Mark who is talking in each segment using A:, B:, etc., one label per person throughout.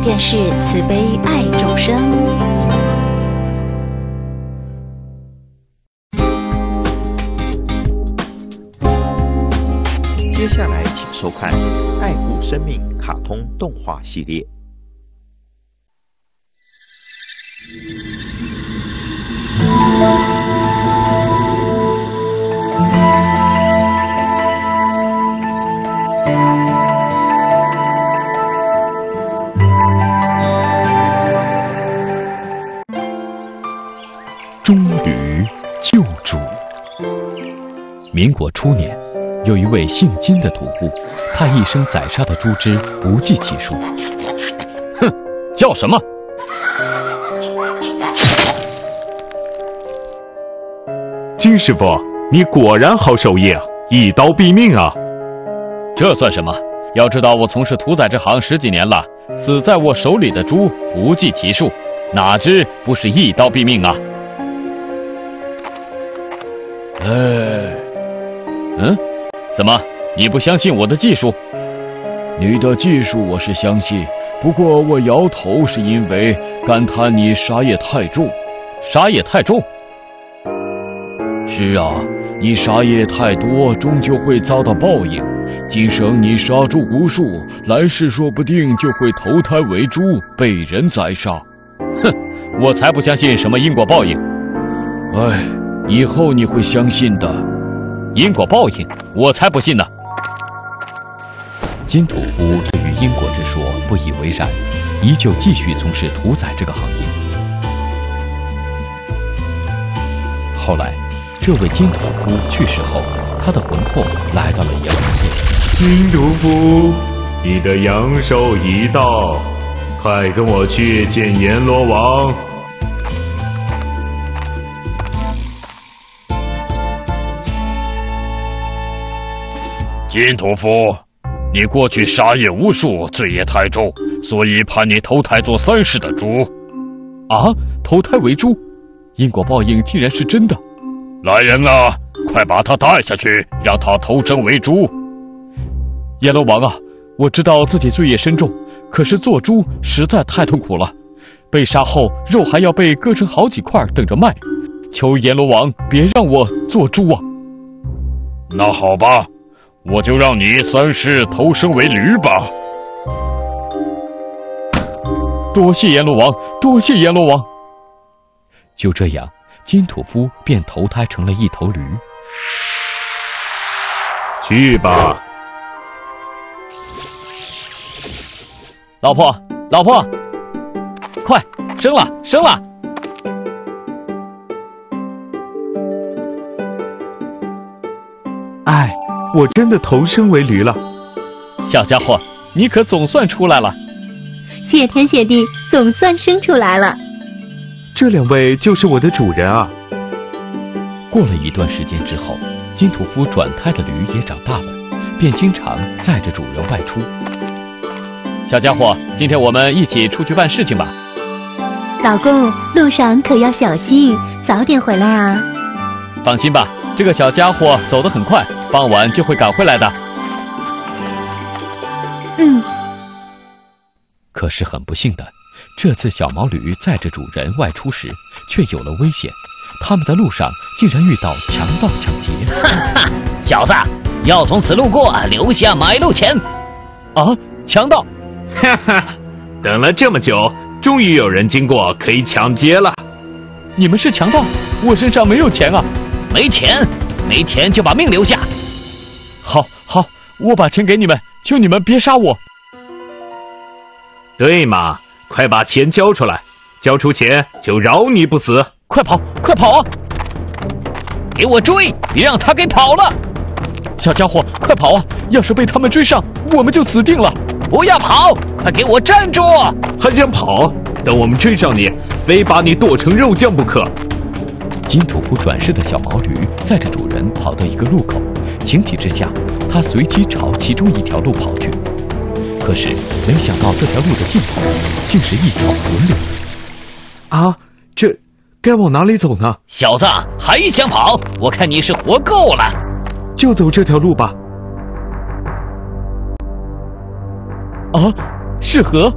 A: 电视慈悲爱众生。
B: 接下来请收看《爱护生命》卡通动画系列。
C: 忠履救主。民国初年，有一位姓金的屠夫，他一生宰杀的猪只不计其数。哼，叫什么？
D: 金师傅，你果然好手艺啊，一刀毙命啊！
C: 这算什么？要知道我从事屠宰这行10几年了，死在我手里的猪不计其数，哪只不是一刀毙命啊？怎么？你不相信我的技术？
E: 你的技术我是相信，不过我摇头是因为感叹你杀业太重。
C: 杀业太重？
E: 是啊，你杀业太多，终究会遭到报应。今生你杀猪无数，来世说不定就会投胎为猪，被人宰杀。
C: 哼，我才不相信什么因果报应。
E: 哎，以后你会相信的。
C: 因果报应，我才不信呢。金屠夫对于因果之说不以为然，依旧继续从事屠宰这个行业。后来，这位金屠夫去世后，他的魂魄来到了阎王殿。
D: 金屠夫，你的阳寿已到，快跟我去见阎罗王。
E: 金屠夫，你过去杀业无数，罪业太重，所以判你投胎做3世的猪。
C: 啊，投胎为猪，因果报应竟然是真的。
E: 来人啊，快把他带下去，让他投生为猪。
C: 阎罗王啊，我知道自己罪业深重，可是做猪实在太痛苦了，被杀后肉还要被割成好几块等着卖，求阎罗王别让我做猪啊。
E: 那好吧，我就让你3世投生为驴吧。
C: 多谢阎罗王，多谢阎罗王。就这样，金屠夫便投胎成了一头驴。
D: 去吧。
C: 老婆，老婆，快生了，生了！
D: 哎，我真的投生为驴了。
C: 小家伙，你可总算出来了。
F: 谢天谢地，总算生出来了。
D: 这2位就是我的主人啊。
C: 过了一段时间之后，金屠夫转胎的驴也长大了，便经常载着主人外出。小家伙，今天我们一起出去办事情吧。
F: 老公，路上可要小心，早点回来啊。
C: 放心吧，这个小家伙走得很快，傍晚就会赶回来的。可是很不幸的，这次小毛驴载着主人外出时，却有了危险。他们在路上竟然遇到强盗抢劫。
G: 哈哈，小子，要从此路过，留下买路钱。
C: 啊，强盗！
D: 哈哈，等了这么久，终于有人经过，可以抢劫了。
C: 你们是强盗？我身上没有钱啊。
G: 没钱？没钱就把命留下。
C: 好，我把钱给你们，求你们别杀我。
D: 对嘛，快把钱交出来，交出钱就饶你不死。
C: 快跑，快跑啊！
G: 给我追，别让他给跑了。
C: 小家伙，快跑啊！要是被他们追上，我们就死定了。
G: 不要跑，快给我站住！
D: 还想跑？等我们追上你，非把你剁成肉酱不可。
C: 金屠夫转世的小毛驴载着主人跑到一个路口，情急之下，他随即朝其中一条路跑去。可是没想到这条路的尽头竟是一条河流。
D: 啊，这该往哪里走呢？
G: 小子，还想跑？我看你是活够了。
D: 就走这条路吧。
C: 啊，是河！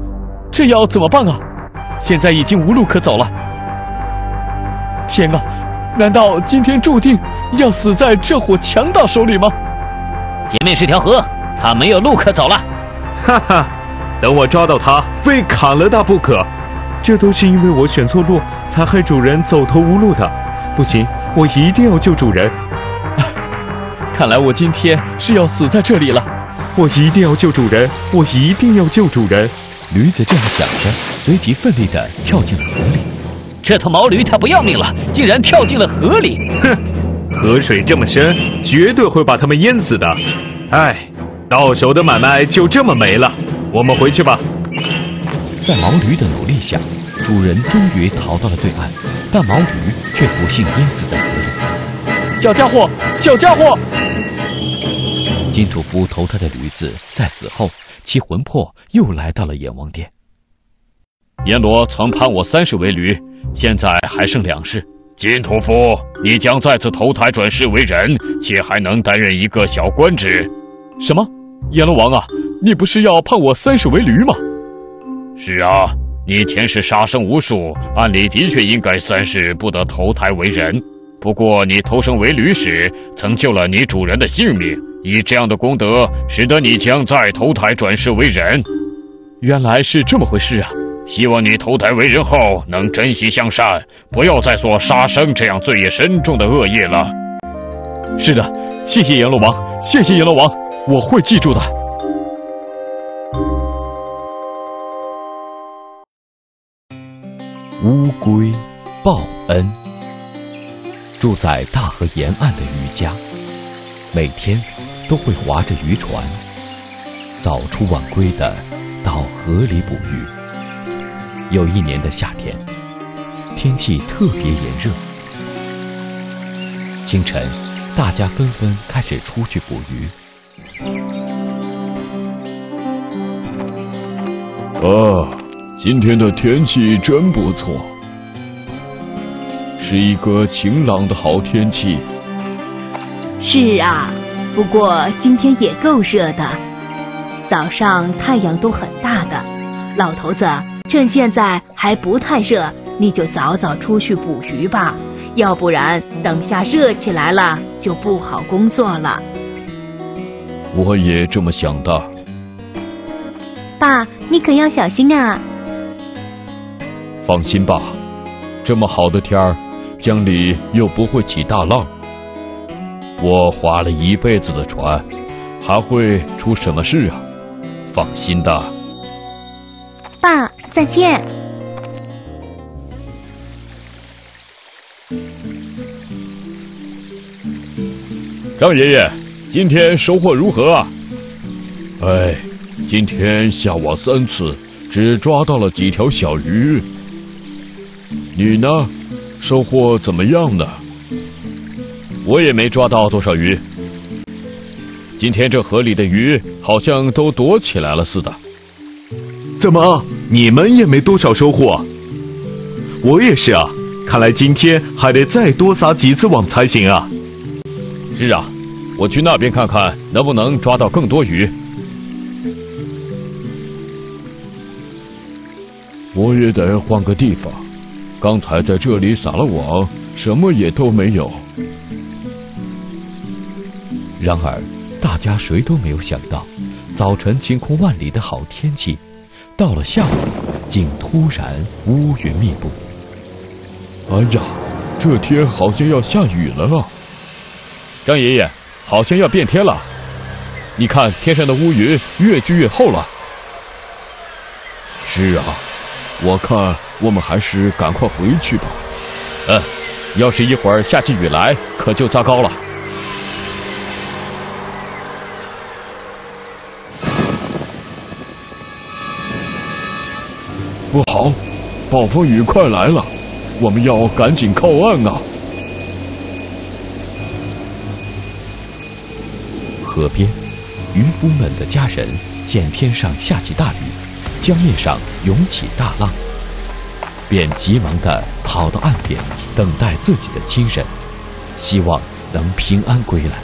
C: 这要怎么办啊？现在已经无路可走了。天啊，难道今天注定要死在这伙强盗手里吗？
G: 前面是条河，他没有路可走了。
D: 哈哈，等我抓到他，非砍了他不可。这都是因为我选错路，才害主人走投无路的。不行，我一定要救主人。
C: 看来我今天是要死在这里了。
D: 我一定要救主人，我一定要救主人。
E: 驴子这样想着，随即奋力地跳进了河里。
G: 这头毛驴它不要命了，竟然跳进了河里。
D: 哼，河水这么深，绝对会把他们淹死的。唉，到手的买卖就这么没了。我们回去吧。
E: 在毛驴的努力下，主人终于逃到了对岸，但毛驴却不幸淹死在河里。
C: 小家伙，小家伙！
E: 金屠夫投胎的驴子在死后，其魂魄又来到了阎王殿。
C: 阎罗曾判我30为驴，现在还剩2世。
E: 金屠夫，你将再次投胎转世为人，且还能担任一个小官职。
C: 什么？阎罗王啊，你不是要判我30为驴吗？
E: 是啊，你前世杀生无数，按理的确应该3世不得投胎为人。不过你投生为驴时，曾救了你主人的性命，以这样的功德，使得你将再投胎转世为人。
C: 原来是这么回事啊！
E: 希望你投胎为人后能珍惜向善，不要再做杀生这样罪业深重的恶业了。
C: 是的，谢谢阎罗王，谢谢阎罗王，我会记住的。
E: 乌龟报恩。住在大河沿岸的渔家，每天都会划着渔船，早出晚归的到河里捕鱼。有一年的夏天，天气特别炎热。清晨，大家纷纷开始出去捕鱼。
H: 今天的天气真不错，是一个晴朗的好天气。
F: 是啊，不过今天也够热的，早上太阳都很大的。老头子，趁现在还不太热，你就早早出去捕鱼吧，要不然等下热起来了就不好工作了。
H: 我也这么想的。
F: 爸，你可要小心啊。
H: 放心吧，这么好的天儿，江里又不会起大浪。我划了一辈子的船，还会出什么事啊？放心的。
F: 爸，再见。
H: 张爷爷，今天收获如何啊？今天下网3次，只抓到了几条小鱼。你呢？收获怎么样呢？
C: 我也没抓到多少鱼。今天这河里的鱼好像都躲起来了似的。
D: 怎么，你们也没多少收获？我也是啊，看来今天还得再多撒几次网才行啊。
C: 是啊，我去那边看看能不能抓到更多鱼。
H: 我也得换个地方，刚才在这里撒了网，什么也都没有。
E: 然而，大家谁都没有想到，早晨晴空万里的好天气，到了下午，竟突然乌云密布。
H: 哎呀，这天好像要下雨了啊！
C: 张爷爷，好像要变天了。你看天上的乌云越聚越厚了。
H: 是啊，我看我们还是赶快回去吧。
C: 要是一会儿下起雨来，可就糟糕了。
H: 不好，暴风雨快来了，我们要赶紧靠岸啊！
E: 河边，渔夫们的家人见天上下起大雨，江面上涌起大浪，便急忙地跑到岸边，等待自己的亲人，希望能平安归来。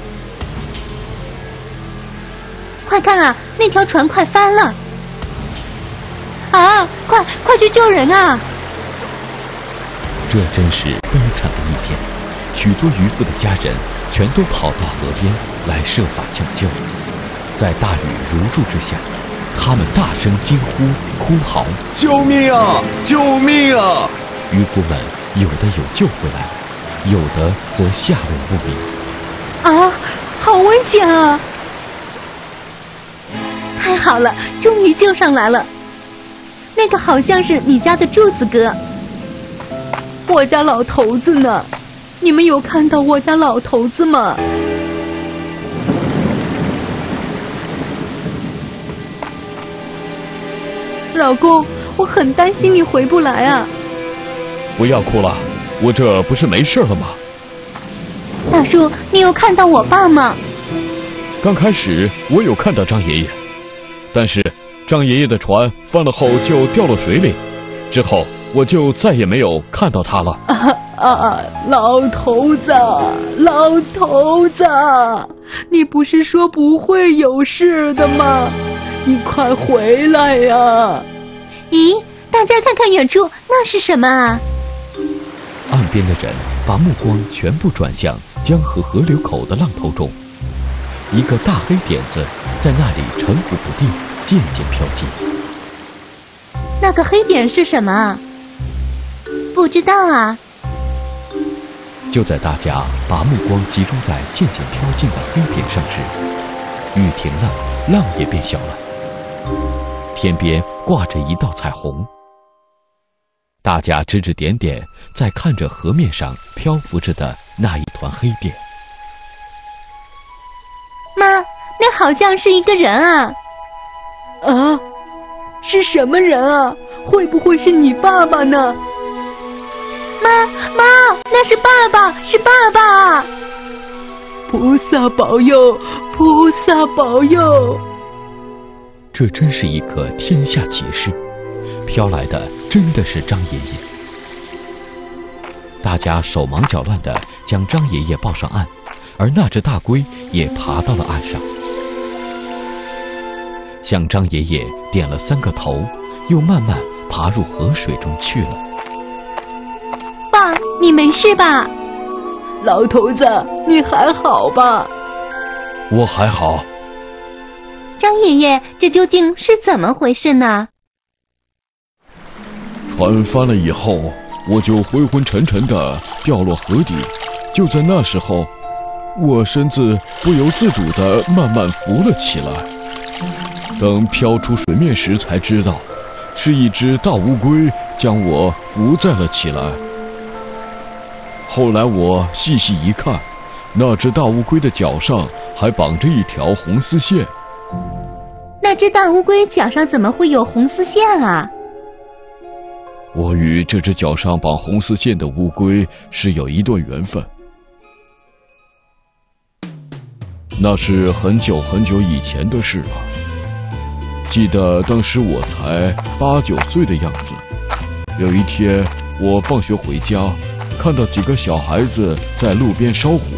F: 快看啊，那条船快翻了！ 啊！快去救人啊！
C: 这真是悲惨的一天，许多渔夫的家人全都跑到河边来设法抢救。在大雨如注之下，他们大声惊呼哭嚎：“
D: 救命啊！救命啊！”
C: 渔夫们有的有救回来，有的则下落不明。
F: 啊，好危险啊！太好了，终于救上来了。那个好像是你家的柱子哥。我家老头子呢？你们有看到我家老头子吗？老公，我很担心你回不来啊。
C: 不要哭了，我这不是没事了吗？
F: 大叔，你有看到我爸吗？
C: 刚开始我有看到张爷爷，但是张爷爷的船翻了后就掉落水里，之后我就再也没有看到他了。
F: 老头子，老头子，你不是说不会有事的吗？你快回来呀！咦，大家看看远处，那是什么啊？
C: 岸边的人把目光全部转向江河河流口的浪头中，一个大黑点子在那里沉浮不定，渐渐飘近。
F: 那个黑点是什么？不知道啊。
C: 就在大家把目光集中在渐渐飘近的黑点上时，雨停了，浪也变小了，天边挂着一道彩虹。大家指指点点，在看着河面上漂浮着的那一团黑点。
F: 妈，那好像是一个人啊！啊，是什么人啊？会不会是你爸爸呢？妈，那是爸爸，是爸爸！菩萨保佑，菩萨保佑！
C: 这真是一个天下奇事，飘来的真的是张爷爷。大家手忙脚乱地将张爷爷抱上岸，而那只大龟也爬到了岸上，向张爷爷点了3个头，又慢慢爬入河水中去了。
F: 爸，你没事吧？老头子，你还好吧？
H: 我还好。
F: 张爷爷，这究竟是怎么回事呢？
H: 船翻了以后，我就昏昏沉沉地掉落河底。就在那时候，我身子不由自主地慢慢浮了起来。等飘出水面时，才知道是一只大乌龟将我浮在了起来。后来我细细一看，那只大乌龟的脚上还绑着一条红丝线。
F: 那只大乌龟脚上怎么会有红丝线啊？
H: 我与这只脚上绑红丝线的乌龟是有一段缘分。那是很久很久以前的事了。记得当时我才8、9岁的样子。有一天，我放学回家，看到几个小孩子在路边烧火。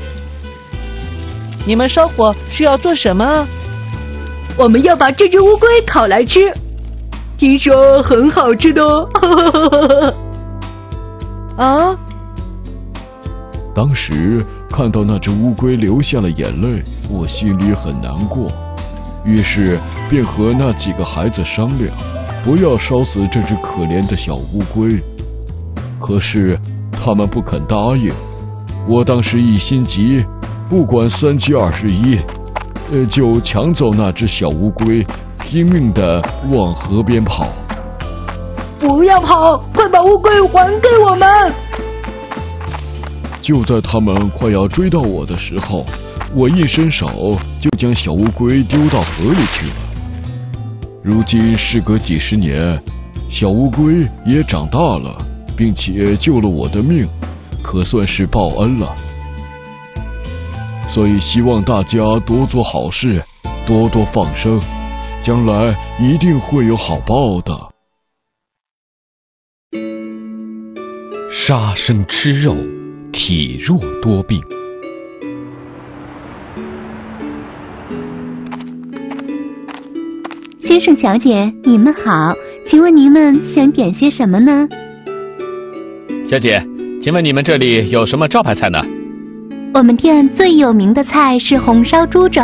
I: 你们烧火是要做什么？
F: 我们要把这只乌龟烤来吃，听说很好吃的哦。
I: 啊！
H: 当时看到那只乌龟流下了眼泪，我心里很难过，于是便和那几个孩子商量，不要烧死这只可怜的小乌龟。可是他们不肯答应。我当时一心急，不管3七21，就抢走那只小乌龟，拼命地往河边跑。
F: 不要跑，快把乌龟还给我们！
H: 就在他们快要追到我的时候，我一伸手就将小乌龟丢到河里去了。如今事隔几十年，小乌龟也长大了，并且救了我的命，可算是报恩了。所以希望大家多做好事，多多放生，将来一定会有好报的。
C: 杀生吃肉，体弱多病。
F: 先生小姐，你们好，请问你们想点些什么呢？
C: 小姐，请问你们这里有什么招牌菜呢？
F: 我们店最有名的菜是红烧猪肘。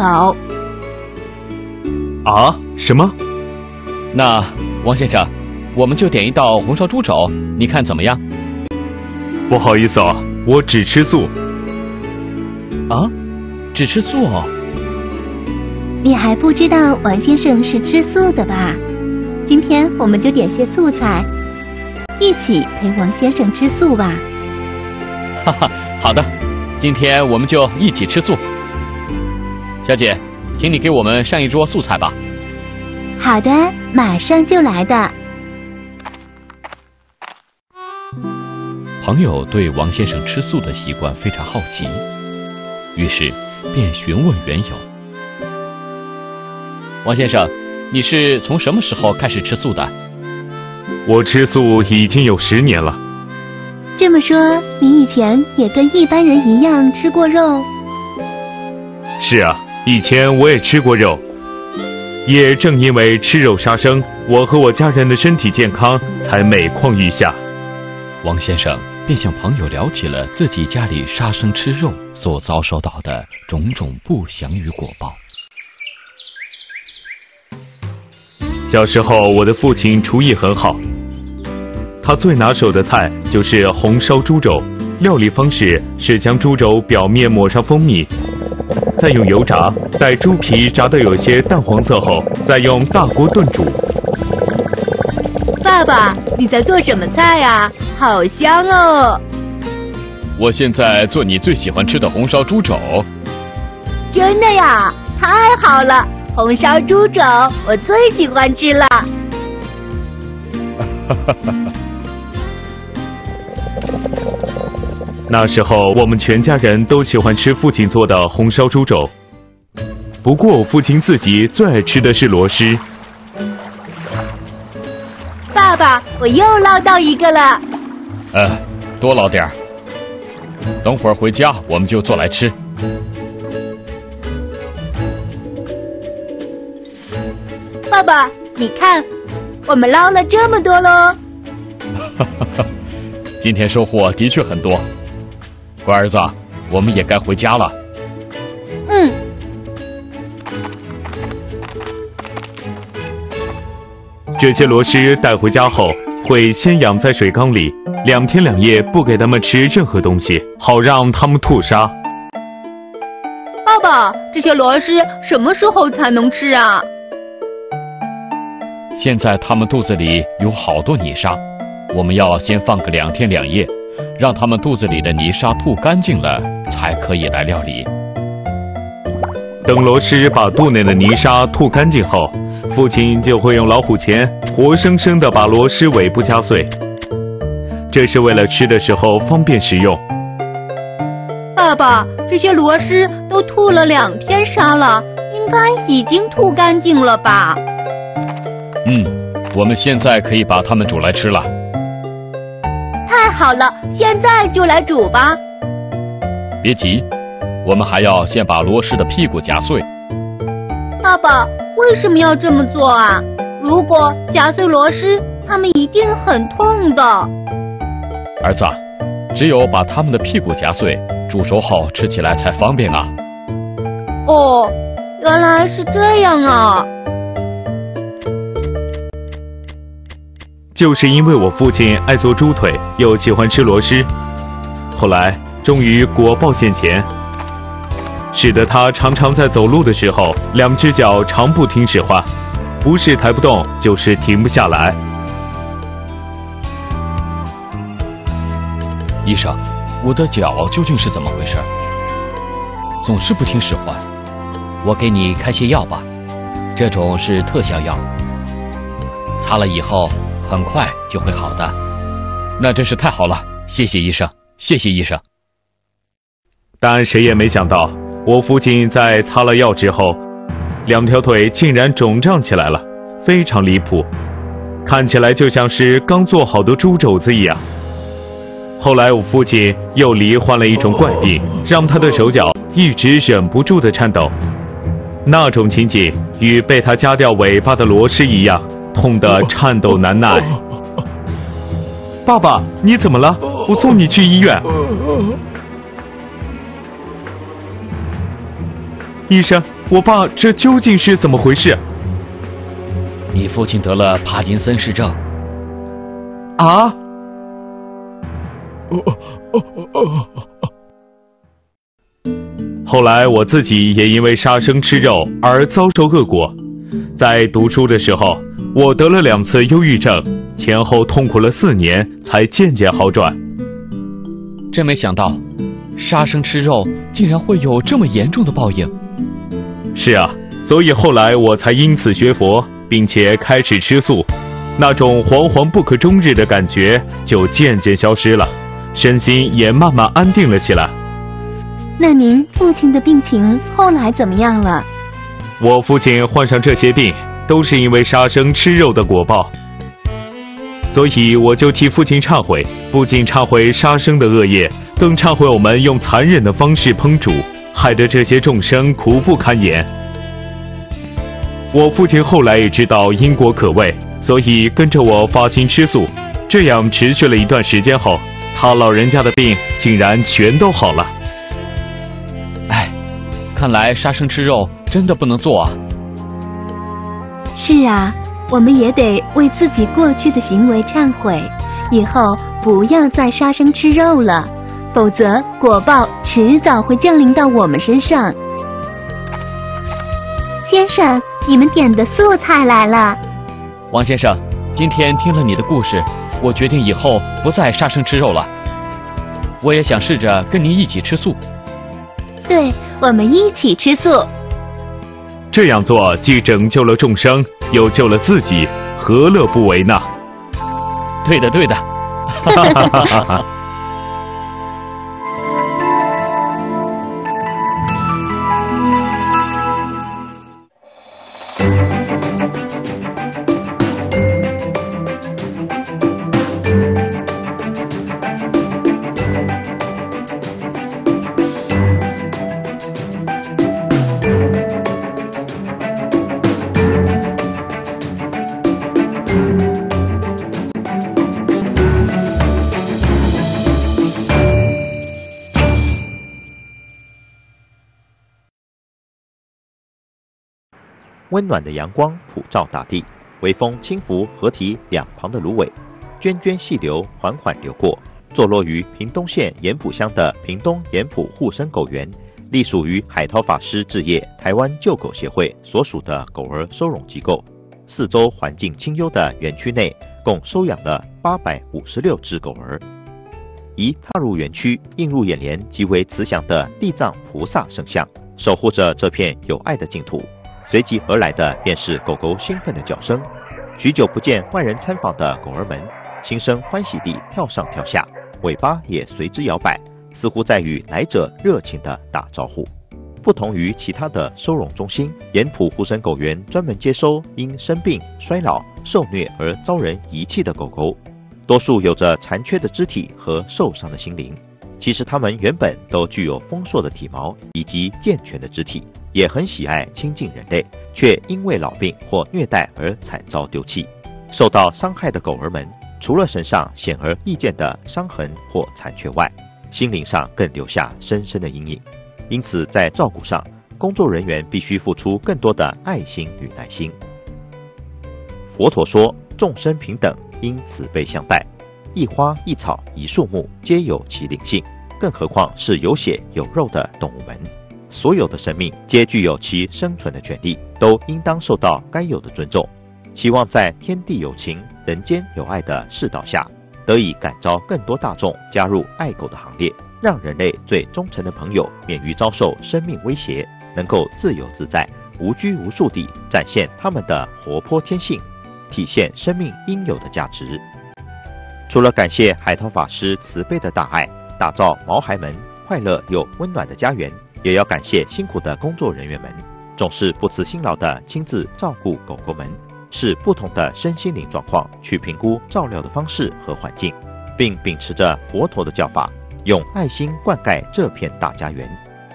D: 啊？什么？
C: 那王先生，我们就点一道红烧猪肘，你看怎么样？
D: 不好意思啊，我只吃素。
C: 啊？只吃素哦？
F: 你还不知道王先生是吃素的吧？今天我们就点些素菜，一起陪王先生吃素吧。
C: 哈哈，好的，今天我们就一起吃素。小姐，请你给我们上一桌素菜吧。
F: 好的，马上就来的。
H: 朋友对王先生吃素的习惯非常好奇，于是便询问缘由。
C: 王先生，你是从什么时候开始吃素的？
D: 我吃素已经有10年了。
F: 这么说，你以前也跟一般人一样吃过肉？
D: 是啊，以前我也吃过肉，也正因为吃肉杀生，我和我家人的身体健康才每况愈下。
H: 王先生便向朋友聊起了自己家里杀生吃肉所遭受到的种种不祥与果报。
D: 小时候，我的父亲厨艺很好，他最拿手的菜就是红烧猪肘。料理方式是将猪肘表面抹上蜂蜜，再用油炸，待猪皮炸得有些淡黄色后，再用大锅炖煮。
F: 爸爸，你在做什么菜啊？好香哦！
C: 我现在做你最喜欢吃的红烧猪肘。
F: 真的呀？太好了！红烧猪肘我最喜欢吃了。
D: 那时候我们全家人都喜欢吃父亲做的红烧猪肘，不过我父亲自己最爱吃的是螺蛳。
F: 爸爸，我又捞到一个了。
C: 多捞点儿。等会儿回家我们就做来吃。
F: 爸爸，你看，我们捞了这么多喽。
C: 今天收获的确很多。乖儿子，我们也该回家了。
F: 嗯。
D: 这些螺蛳带回家后，会先养在水缸里，2天2夜不给它们吃任何东西，好让它们吐沙。
F: 爸爸，这些螺蛳什么时候才能吃啊？
C: 现在它们肚子里有好多泥沙，我们要先放个2天2夜，让它们肚子里的泥沙吐干净了，才可以来料理。
D: 等螺蛳把肚内的泥沙吐干净后，父亲就会用老虎钳活生生地把螺蛳尾部夹碎，这是为了吃的时候方便食用。
F: 爸爸，这些螺蛳都吐了2天沙了，应该已经吐干净了吧？
C: 我们现在可以把它们煮来吃了。
F: 太好了，现在就来煮吧。
C: 别急，我们还要先把螺蛳的屁股夹碎。
F: 爸爸，为什么要这么做啊？如果夹碎螺蛳，它们一定很痛的。
C: 儿子，只有把它们的屁股夹碎，煮熟后吃起来才方便啊。
F: 哦，原来是这样啊。
D: 就是因为我父亲爱做猪腿，又喜欢吃螺蛳，后来终于果报现前，使得他常常在走路的时候，2只脚常不听使唤，不是抬不动，就是停不下来。
H: 医生，我的脚究竟是怎么回事？总是不听使唤。
G: 我给你开些药吧，这种是特效药，擦了以后很快就会好的。
C: 那真是太好了，谢谢医生，谢谢医生。
D: 但谁也没想到，我父亲在擦了药之后，2条腿竟然肿胀起来了，非常离谱，看起来就像是刚做好的猪肘子一样。后来我父亲又罹患了一种怪病，让他的手脚一直忍不住的颤抖。 那种情景与被他夹掉尾巴的螺蛳一样，痛得颤抖难耐。爸爸，你怎么了？我送你去医院。医生，我爸这究竟是怎么回事？
G: 你父亲得了帕金森氏症。
D: 啊？后来我自己也因为杀生吃肉而遭受恶果。在读书的时候，我得了2次忧郁症，前后痛苦了4年，才渐渐好转。
G: 真没想到，杀生吃肉竟然会有这么严重的报应。
D: 是啊，所以后来我才因此学佛，并且开始吃素，那种惶惶不可终日的感觉就渐渐消失了，身心也慢慢安定了起来。
F: 那您父亲的病情后来怎么样了？
D: 我父亲患上这些病，都是因为杀生吃肉的果报，所以我就替父亲忏悔，不仅忏悔杀生的恶业，更忏悔我们用残忍的方式烹煮，害得这些众生苦不堪言。我父亲后来也知道因果可畏，所以跟着我发心吃素，这样持续了一段时间后，他老人家的病竟然全都好了。
G: 哎，看来杀生吃肉真的不能做啊。
F: 是啊，我们也得为自己过去的行为忏悔，以后不要再杀生吃肉了，否则果报迟早会降临到我们身上。先生，你们点的素菜来了。
G: 王先生，今天听了你的故事，我决定以后不再杀生吃肉了。我也想试着跟您一起吃素。
F: 对，我们一起吃素。
D: 这样做既拯救了众生，又救了自己，何乐不为呢？
G: 对的，对的。
B: 温暖的阳光普照大地，微风轻拂河堤两旁的芦苇，涓涓细流缓缓流过。坐落于屏东县盐埔乡的屏东盐埔护生狗园，隶属于海涛法师置业台湾救狗协会所属的狗儿收容机构。四周环境清幽的园区内，共收养了856只狗儿。一踏入园区，映入眼帘极为慈祥的地藏菩萨圣像，守护着这片有爱的净土。随即而来的便是狗狗兴奋的叫声，许久不见外人参访的狗儿们，心生欢喜地跳上跳下，尾巴也随之摇摆，似乎在与来者热情地打招呼。不同于其他的收容中心，盐埔护生狗园专门接收因生病、衰老、受虐而遭人遗弃的狗狗，多数有着残缺的肢体和受伤的心灵。其实它们原本都具有丰硕的体毛以及健全的肢体，也很喜爱亲近人类，却因为老病或虐待而惨遭丢弃。受到伤害的狗儿们，除了身上显而易见的伤痕或残缺外，心灵上更留下深深的阴影。因此在照顾上，工作人员必须付出更多的爱心与耐心。佛陀说，众生平等，应慈悲相待，一花一草一树木皆有其灵性，更何况是有血有肉的动物们。所有的生命皆具有其生存的权利，都应当受到该有的尊重。期望在天地有情、人间有爱的世道下，得以感召更多大众加入爱狗的行列，让人类最忠诚的朋友免于遭受生命威胁，能够自由自在、无拘无束地展现他们的活泼天性，体现生命应有的价值。除了感谢海涛法师慈悲的大爱，打造毛孩们快乐又温暖的家园，也要感谢辛苦的工作人员们，总是不辞辛劳地亲自照顾狗狗们，视不同的身心灵状况去评估照料的方式和环境，并秉持着佛陀的教法，用爱心灌溉这片大家园。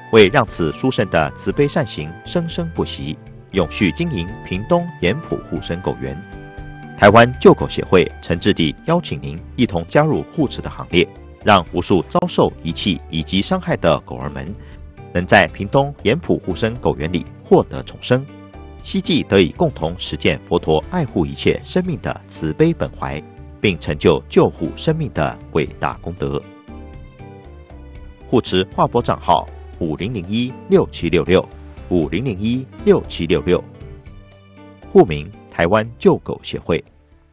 B: 为让此殊胜的慈悲善行生生不息，永续经营屏东盐埔护生狗园。台湾救狗协会诚挚地邀请您一同加入护持的行列，让无数遭受遗弃以及伤害的狗儿们，能在屏东盐埔护生狗园里获得重生，希冀得以共同实践佛陀爱护一切生命的慈悲本怀，并成就救护生命的伟大功德。护持划拨账号50016766，50016766，户名台湾救狗协会。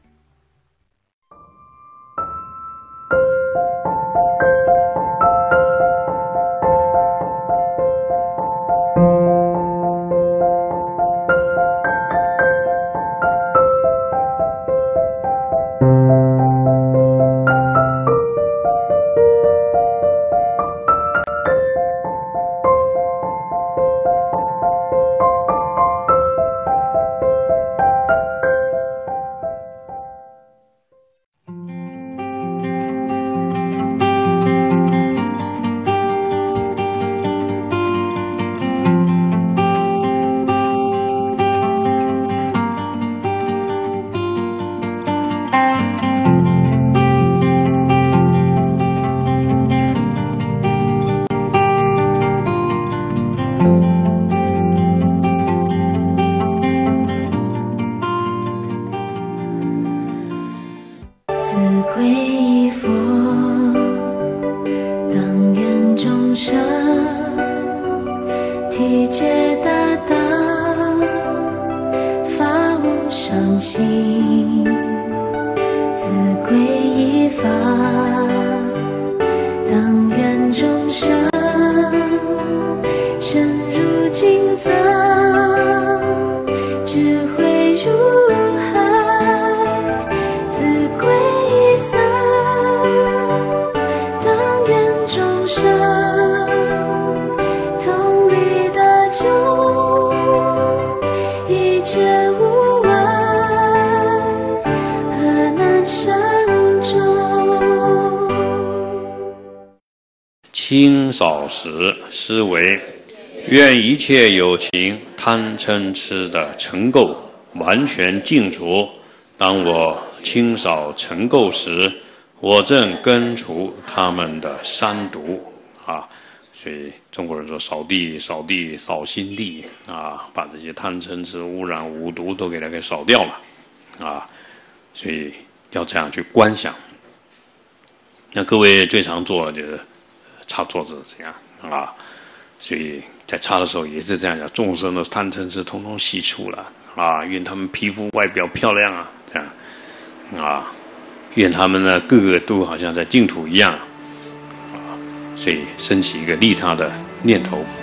J: 清扫时思维，愿一切有情贪嗔痴的尘垢完全净除。当我清扫尘垢时，我正根除他们的三毒啊。所以中国人说扫地扫地扫心地啊，把这些贪嗔痴污染五毒都给它给扫掉了啊。所以要这样去观想。那各位最常做的就是擦桌子这样啊，所以在擦的时候也是这样讲，众生的贪嗔痴统统洗除了啊，愿他们皮肤外表漂亮啊，这样啊，愿他们呢个个都好像在净土一样啊，所以升起一个利他的念头。